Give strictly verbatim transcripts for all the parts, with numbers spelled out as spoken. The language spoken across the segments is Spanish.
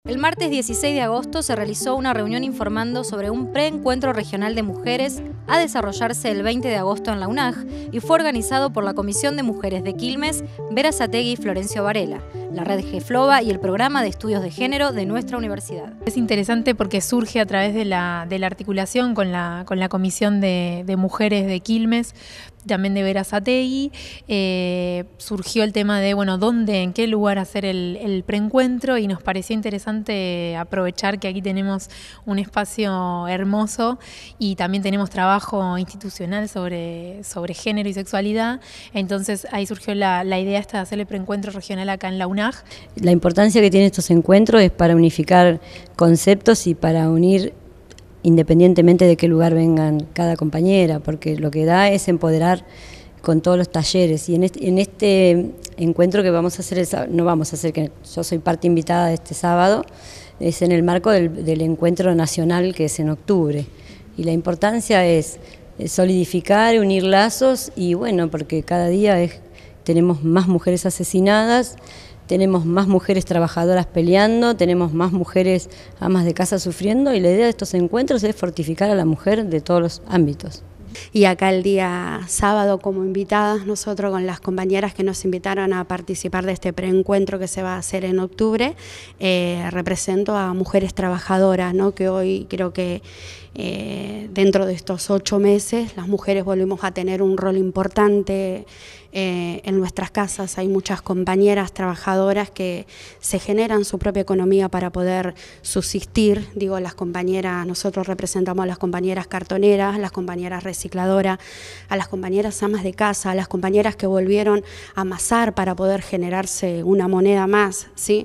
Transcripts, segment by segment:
El martes dieciséis de agosto se realizó una reunión informando sobre un preencuentro regional de mujeres a desarrollarse el veinte de agosto en la U N A G y fue organizado por la Comisión de Mujeres de Quilmes, Berazategui y Florencio Varela, la Red GEFLOBA y el Programa de Estudios de Género de nuestra universidad. Es interesante porque surge a través de la, de la articulación con la, con la Comisión de, de Mujeres de Quilmes, también de Berazategui. Eh, surgió el tema de, bueno, dónde, en qué lugar hacer el, el preencuentro, y nos pareció interesante aprovechar que aquí tenemos un espacio hermoso y también tenemos trabajo institucional sobre, sobre género y sexualidad. Entonces ahí surgió la, la idea esta de hacer el preencuentro regional acá en la U N A G. La importancia que tienen estos encuentros es para unificar conceptos y para unir independientemente de qué lugar vengan cada compañera, porque lo que da es empoderar con todos los talleres. Y en este, en este encuentro que vamos a hacer, el, no vamos a hacer, que yo soy parte invitada de este sábado, es en el marco del, del encuentro nacional que es en octubre. Y la importancia es solidificar, unir lazos y bueno, porque cada día es, tenemos más mujeres asesinadas, tenemos más mujeres trabajadoras peleando, tenemos más mujeres amas de casa sufriendo, y la idea de estos encuentros es fortificar a la mujer de todos los ámbitos. Y acá el día sábado, como invitadas, nosotros con las compañeras que nos invitaron a participar de este preencuentro que se va a hacer en octubre, eh, represento a mujeres trabajadoras, ¿no? Que hoy creo que eh, dentro de estos ocho meses las mujeres volvemos a tener un rol importante eh, en nuestras casas. Hay muchas compañeras trabajadoras que se generan su propia economía para poder subsistir. Digo, las compañeras, nosotros representamos a las compañeras cartoneras, las compañeras recicladoras, a las compañeras amas de casa, a las compañeras que volvieron a amasar para poder generarse una moneda más, ¿sí?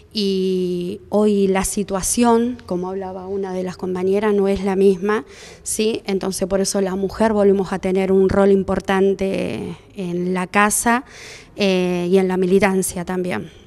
Y hoy la situación, como hablaba una de las compañeras, no es la misma, ¿sí? Entonces por eso la mujer volvemos a tener un rol importante en la casa eh, y en la militancia también.